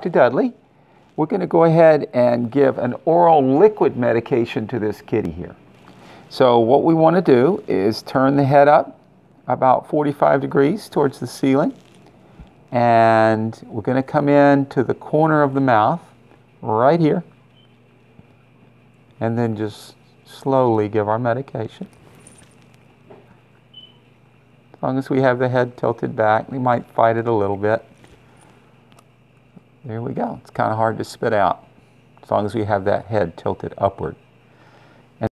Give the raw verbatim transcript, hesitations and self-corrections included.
Doctor Dudley. We're going to go ahead and give an oral liquid medication to this kitty here. So what we want to do is turn the head up about forty-five degrees towards the ceiling. And we're going to come in to the corner of the mouth, right here. And then just slowly give our medication. As long as we have the head tilted back, we might fight it a little bit. There we go. It's kind of hard to spit out, as long as we have that head tilted upward.